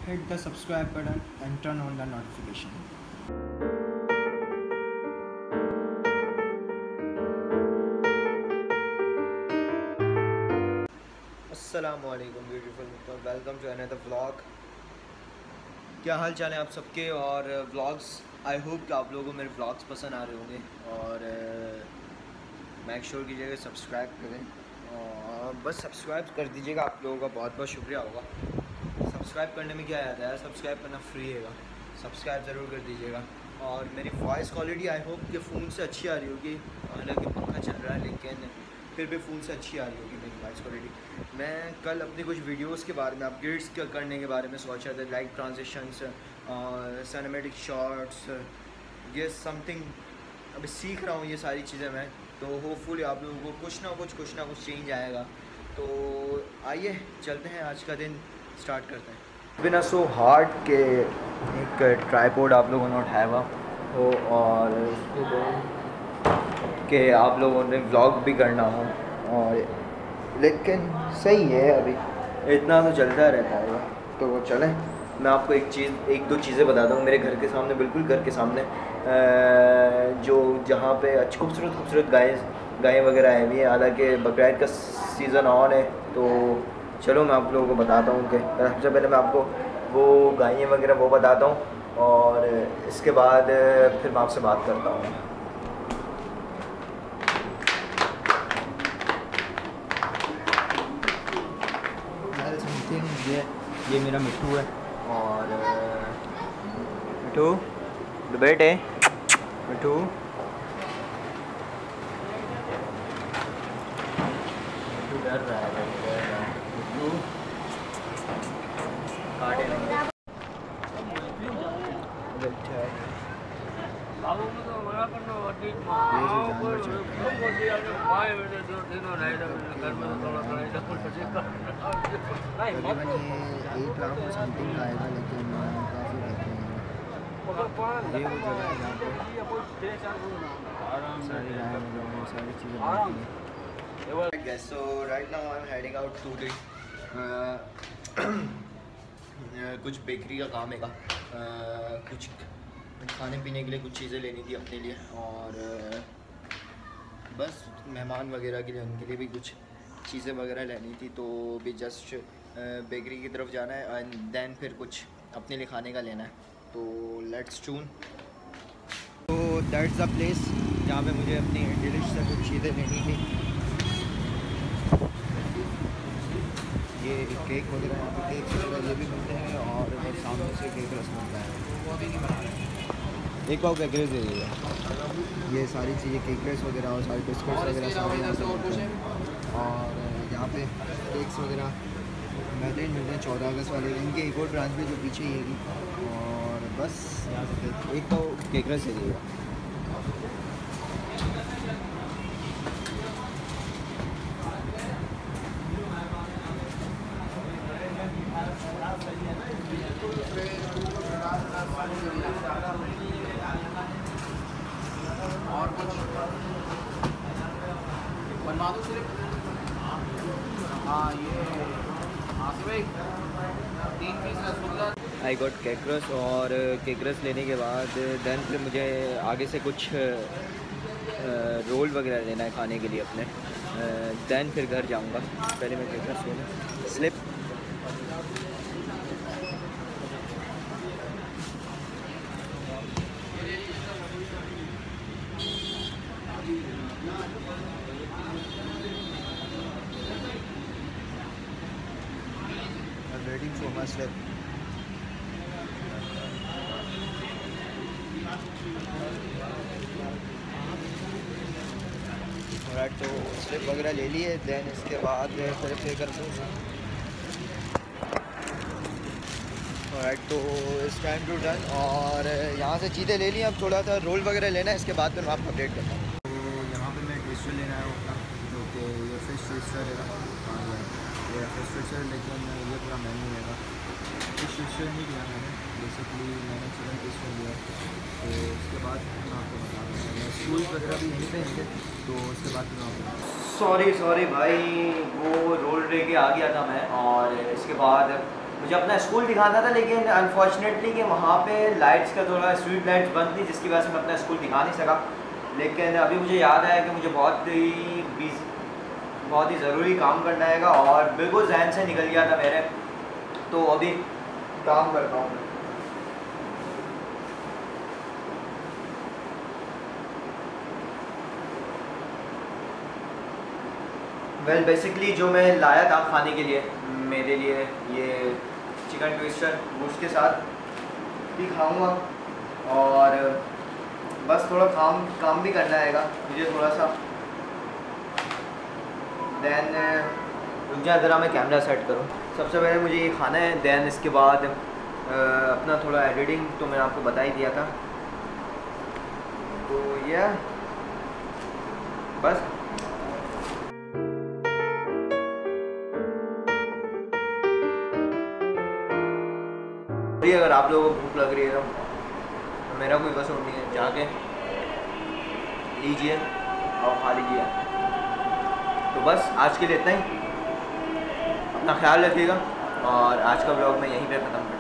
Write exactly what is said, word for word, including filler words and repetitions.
hit the subscribe button and turn on the notification. अस्सलामुअलैकुम beautiful people, welcome to another vlog. क्या हाल चाल है आप सबके। और व्लॉग्स आई होप कि आप लोगों को मेरे व्लॉग्स पसंद आ रहे होंगे और मेक श्योर कीजिएगा सब्सक्राइब करें और बस सब्सक्राइब कर दीजिएगा। आप लोगों का बहुत बहुत शुक्रिया होगा। सब्सक्राइब करने में क्या आता है, सब्सक्राइब करना फ्री है, सब्सक्राइब ज़रूर कर दीजिएगा। और मेरी वॉइस क्वालिटी आई होप कि फ़ोन से अच्छी आ रही होगी, हालांकि पंखा चल रहा है लेकिन फिर भी फ़ोन से अच्छी आ रही होगी मेरी वॉइस क्वालिटी। मैं कल अपनी कुछ वीडियोस के बारे में, अपग्रेड्स करने के बारे में सोच रहा था, लाइक ट्रांजिशंस और सिनेमैटिक शॉट्स, ये समथिंग अभी सीख रहा हूँ ये सारी चीज़ें मैं। तो होपफुली आप लोगों को कुछ ना कुछ कुछ ना कुछ चेंज आएगा। तो आइए चलते हैं, आज का दिन स्टार्ट करते हैं। बिना सो हार्ड के एक ट्राइपॉड आप लोगों ने उठाया हुआ हो और कि आप लोगों ने व्लॉग भी करना हो, और लेकिन सही है अभी इतना तो चलता रहता है। तो चलें, मैं आपको एक चीज़ एक दो चीज़ें बताता हूँ। मेरे घर के सामने, बिल्कुल घर के सामने जो जहाँ पे अच्छी खूबसूरत खूबसूरत गाय गायें वगैरह आई हुई है, हालांकि बकरीद का सीज़न ऑन है। तो चलो मैं आप लोगों को बताता हूँ कि सबसे पहले मैं आपको वो गायें वगैरह वो बताता हूँ और इसके बाद फिर मैं आपसे बात करता हूँ। ये ये मेरा मिट्टू है और मिट्टू बेटे मिट्टू मिट्टू डर रहा है, मिट्टू काटे नहीं बैठा है। तकरीबन ये एक लाख और समथिंग का आएगा, लेकिन काफ़ी बेहतरीन है। ये वो जगह है जहाँ पे सारी गाय वगैरह सारी चीज़ें हैं। So right now I am heading out to the कुछ बेकरी का काम है, कुछ खाने पीने के लिए कुछ चीज़ें लेनी थी अपने लिए, और बस मेहमान वगैरह के लिए उनके लिए भी कुछ चीज़ें वगैरह लेनी थी। तो भी जस्ट बेकरी की तरफ जाना है एंड देन फिर कुछ अपने लिए खाने का लेना है। तो लेट्स टून। तो दैट्स द प्लेस जहाँ पे मुझे अपनी डिश से कुछ चीज़ें लेनी थी। ये केक वगैरह यहाँ पे केक वगैरह ये भी मिलते हैं, और वो सामने से केक रस मिलता है। एक पाव केक रस दे दीजिए। ये सारी चीज़ें केक रस वगैरह और सारी बिस्कुट्स वगैरह सारे यहाँ से मिलते हैं। और यहाँ पे केक्स वगैरह बेहतरीन मिलते हैं, चौदह अगस्त वाले। इनके एक और ब्रांच में जो पीछे ही है। और बस यहाँ से एक पाव केक रस दे दीजिएगा। और कुछ बनवा दो सिर्फ। हाँ ये आसिफ भाई तीन piece rasgulla. I got cake rusk, और केक रस लेने के बाद देन फिर मुझे आगे से कुछ रोल वगैरह लेना है खाने के लिए अपने। देन फिर घर जाऊंगा। पहले मैं केक रस लूँगा। Slip waiting for my slip. Right, तो स्लिप वगैरह ले लिए। देन इसके बाद फिर पे कर राइट, तो इस टाइम टू डन। और यहाँ से चीज़ें ले ली, अब थोड़ा सा रोल वगैरह लेना है, इसके बाद फिर मैं आपको अपडेट करता हूँ। तो यहाँ पे मैं टेस्टर लेना है अपना, जो कि ये फिश टेस्टर है। हाँ ये फिश टेस्टर, लेकिन ये पूरा मेन्यू रहेगा। फिश टेस्टर नहीं लिया मैंने, बेसिकली मैंने चिकन टेस्टर लिया। तो उसके बाद मैं आपको बता दूँगा, स्कूल वगैरह भी यहीं पे हैं, तो उसके बाद मैं आपको। सॉरी सॉरी भाई, वो रोल लेके आ गया था मैं, और इसके बाद मुझे अपना स्कूल दिखाना था, लेकिन अनफॉर्चुनेटली कि वहाँ पे लाइट्स का थोड़ा स्ट्रीट लाइट्स बंद थी, जिसकी वजह से मैं अपना स्कूल दिखा नहीं सका। लेकिन अभी मुझे याद आया कि मुझे बहुत ही बिजी बहुत ही ज़रूरी काम करना है और बिल्कुल जहन से निकल गया था मेरे, तो अभी काम करता हूँ। वेल well, बेसिकली जो मैं लाया था खाने के लिए मेरे लिए ये चिकन ट्विस्टर गोश्त के साथ भी खाऊंगा, और बस थोड़ा काम काम भी करना है मुझे थोड़ा सा। देन रुक जा ज़रा मैं कैमरा सेट करूँ। सबसे पहले मुझे ये खाना है, देन इसके बाद अपना थोड़ा एडिटिंग तो मैंने आपको बता ही दिया था। तो ये बस अगर आप लोगों को भूख लग रही है तो मेरा कोई कसूर नहीं है, जाके लीजिए और खा लीजिए। तो बस आज के लिए इतना ही, अपना ख्याल रखिएगा और आज का ब्लॉग मैं यहीं पे ख़त्म